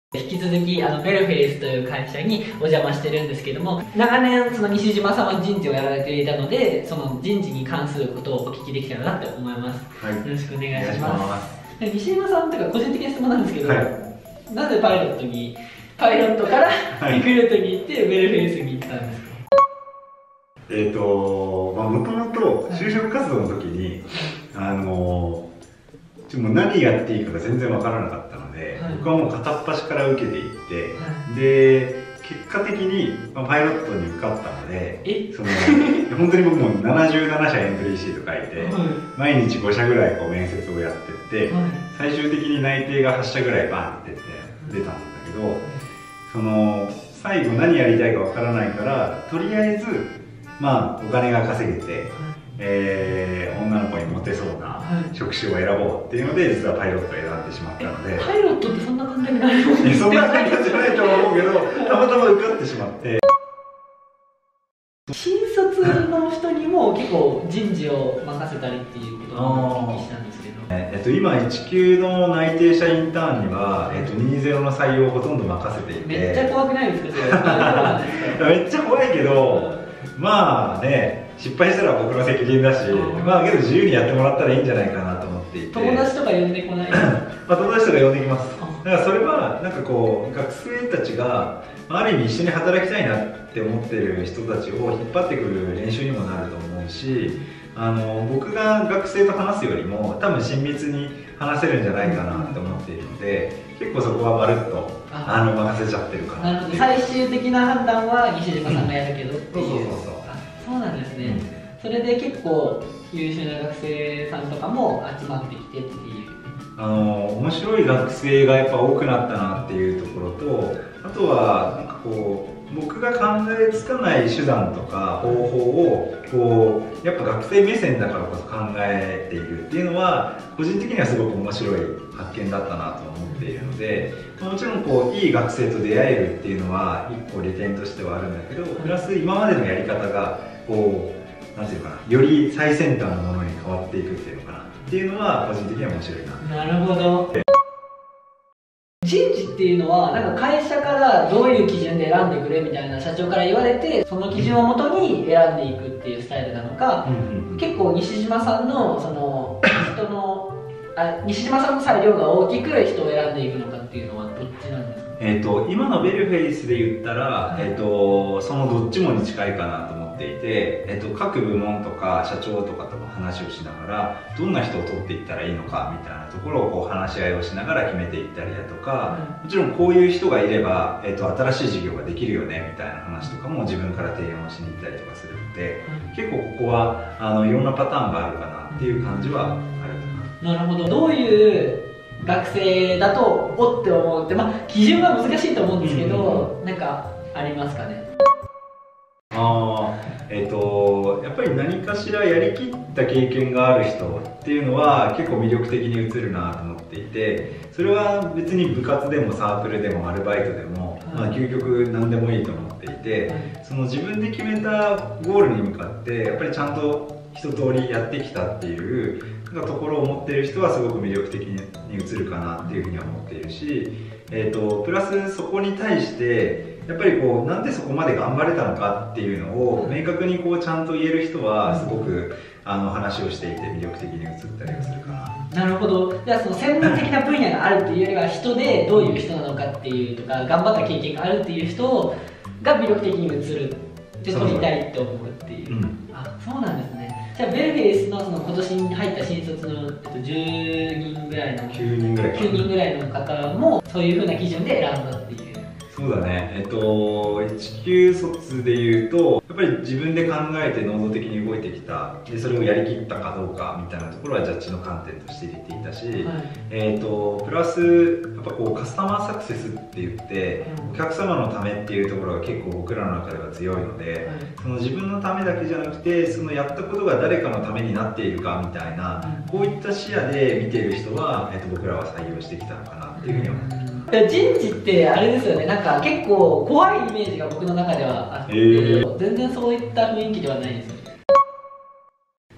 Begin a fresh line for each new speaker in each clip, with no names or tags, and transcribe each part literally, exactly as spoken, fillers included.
引き続きあのベルフェイスという会社にお邪魔してるんですけども、長年その西島さんは人事をやられていたので、その人事に関することをお聞きできたらなと思います。はい、よろしくお願いします。西島さんというか個人的な質問なんですけど、はい、なぜパイロットにパイロットからリクルートに行ってベルフェイスに行ったんですか？
えっとまあもともと就職活動の時に、はい、あのちょっともう何やっていいかが全然わからなかったので、はい、僕はもう片っ端から受けていって、はい、で結果的に、まあ、パイロットに受かったので、その本当に僕もななじゅうなな社エントリーシート書いて、はい、毎日ご社ぐらいこう面接をやってって、はい、最終的に内定がはち社ぐらいバンって出て出たんだけど、その最後何やりたいかわからないから、とりあえずまあお金が稼げて、えー、女の子にモテそうな職種を選ぼうっていうので、実はパイロットを選んでしまったので。
パイロットってそんな簡単になるの？
そんな簡単じゃないと思うけど、たまたま受かってしまって。
新卒の人にも結構人事を任せたりっていうことをお聞きしたんですけど、
えっと、今いち級の内定者インターンには、えっと、にじゅうの採用をほとんど任せていて。
めっちゃ怖くないですかそ
れ？めっちゃ怖いけど、まあね、失敗したら僕の責任だし、まあけど自由にやってもらったらいいんじゃないかなと思っていて。
友達とか呼んでこない？
まあ友達とか呼んできます。だからそれはなんかこう学生たちがある意味一緒に働きたいなって思ってる人たちを引っ張ってくる練習にもなると思うし、あの僕が学生と話すよりも多分親密に話せるんじゃないかなって思っているので、結構そこはまるっとあの任せちゃってるかな。
最終的な判断は西島さんがやるけどっていう。
そうそうそう。
そうなんですね。それで結構優秀な学生さんとかも集まってきてっていう。
あの面白い学生がやっぱ多くなったなっていうところと、あとはなんかこう僕が考えつかない手段とか方法をこうやっぱ学生目線だからこそ考えているっていうのは個人的にはすごく面白い発見だったなと思っているので、もちろんこういい学生と出会えるっていうのは一個利点としてはあるんだけど、プラス今までのやり方がこうなんていうかな、より最先端のものに変わっていくっていうのかなっていうのは個人的には面白いな。
なるほど。人事っていうのはなんか会社からどういう基準で選んでくれみたいな社長から言われて、その基準をもとに選んでいくっていうスタイルなのか、うんうん、結構西島さんのその人のあ西島さんの裁量が大きく人を選んでいくのかっていうのはどっちなんですか？
えっと今のベルフェイスで言ったら、えー、とそのどっちもに近いかなと思っていて、えー、と各部門とか社長とかとも話をしながらどんな人を取っていったらいいのかみたいなところをこう話し合いをしながら決めていったりだとか、うん、もちろんこういう人がいれば、えー、と新しい事業ができるよねみたいな話とかも自分から提案をしに行ったりとかするので、うん、結構ここはあのいろんなパターンがあるかなっていう感じはあるかな。
なるほど。どういう学生だとおって思うって、まあ基準は難しいと思うんですけど、うん、なんかありますかね？
あえー、とやっぱり何かしらやりきった経験がある人っていうのは結構魅力的に映るなと思っていて、それは別に部活でもサークルでもアルバイトでも、まあ、究極何でもいいと思っていて、その自分で決めたゴールに向かってやっぱりちゃんと一通りやってきたっていうところを持っている人はすごく魅力的に映るかなっていうふうには思っているし、えー、とプラスそこに対してやっぱりこうなんでそこまで頑張れたのかっていうのを明確にこうちゃんと言える人はすごくあの話をしていて魅力的に映ったりはするかな。
なるほど。じゃあその専門的な分野があるっていうよりは人でどういう人なのかっていうとか頑張った経験があるっていう人が魅力的に映るで取りたいって思うっていう。うん、あ、そうなんですね。じゃあベルフェイスのその今年に入った新卒の、えっと、じゅうにんぐらいの
きゅうにんぐらい
きゅうにんぐらいの方もそういうふうな基準で選んだっていう。
そうだね、えっといち級卒でいうとやっぱり自分で考えて能動的に動いてきた、でそれをやりきったかどうかみたいなところはジャッジの観点として入れていたし、はい、えっとプラスやっぱこうカスタマーサクセスって言って、うん、お客様のためっていうところが結構僕らの中では強いので、はい、その自分のためだけじゃなくてそのやったことが誰かのためになっているかみたいな、うん、こういった視野で見ている人は、えっと僕らは採用してきたのかなっていうふうに思ってます。
人事ってあれですよね、なんか結構怖いイメージが僕の中ではあって、えー、全然そういった雰囲気ではないですよね。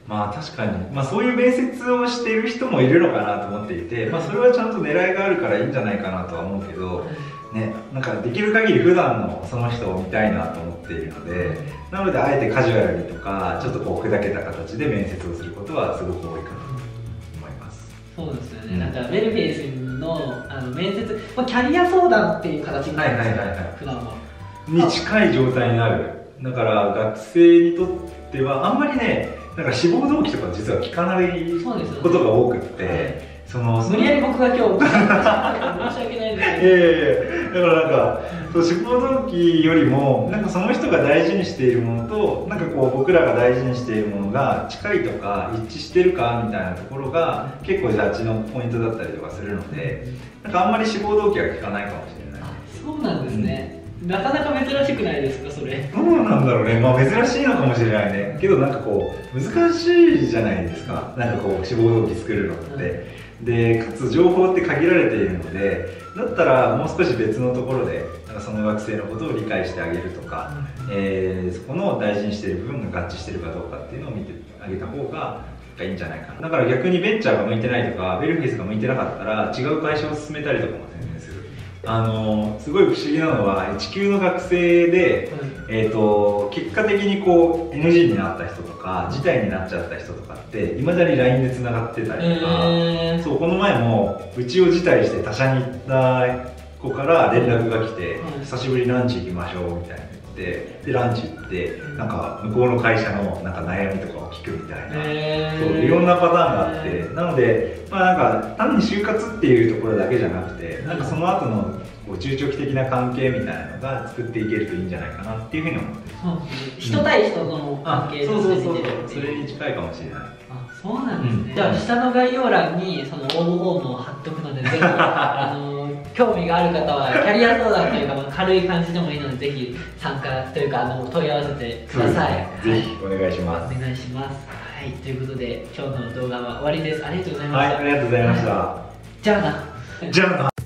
まあ確かに、まあ、そういう面接をしている人もいるのかなと思っていて、まあ、それはちゃんと狙いがあるからいいんじゃないかなとは思うけど、ね、なんかできる限り普段のその人を見たいなと思っているので、なのであえてカジュアルにとかちょっとこう砕けた形で面接をすることはすごく多いかなと思います。
そうですよね、うん、なんかウェルフェイスのあの面接、まあ、キャリア相談っていう形になるんですよ、普段は
に近い状態になる。だから学生にとってはあんまりね、なんか志望動機とか実は聞かないことが多くって、その
無理やり僕が今日申し訳ないんですけど、いやいやいや、
だからなんかそう志望動機よりもなんかその人が大事にしているものとなんかこう僕らが大事にしているものが近いとか一致してるかみたいなところが結構ジャッジのポイントだったりとかするので、なんかあんまり志望動機は聞かないかもしれない。
そうなんですね、うん、なかなか珍しくないですかそれ。
どうなんだろうね、まあ珍しいのかもしれないね。けどなんかこう難しいじゃないですか、なんかこう志望動機作るのって、うん、でかつ情報って限られているので、だったらもう少し別のところでなんかその学生のことを理解してあげるとか、うん、えー、そこの大事にしている部分が合致しているかどうかっていうのを見てあげた方がいいんじゃないかな。だから逆にベンチャーが向いてないとかウェルフェイスが向いてなかったら違う会社を進めたりとかも全然する。あのすごい不思議なのは、いち級の学生で、うん、えーと結果的にこう エヌジー になった人とか辞退になっちゃった人とかっていまだに ライン でつながってたりとか、えー、そうこの前もうちを辞退して他社に行った子から連絡が来て、うん、久しぶりにランチ行きましょうみたいな言ってでランチ行ってなんか向こうの会社のなんか悩みとかを聞くみたいな、えー、そういろんなパターンがあって、えー、なので、まあ、なんか単に就活っていうところだけじゃなくて、なんかその後のこう中長期的な関係みたいなのが作っていけるといいんじゃないかなっていうふうに思ってます。
人対人の関係
として見てる、それに近いかもしれない。
あ、そうなんですね、うん、じゃあ下の概要欄にその応募フォームを貼っとくので、ぜひあの興味がある方はキャリア相談というか、まあ、軽い感じでもいいのでぜひ参加というかあの問い合わせてください。
ぜひお願いします。
お願いします。はい、ということで今日の動画は終わりです。ありがとうございました。
はい、ありがとうございました。
じゃあな。
じゃあな。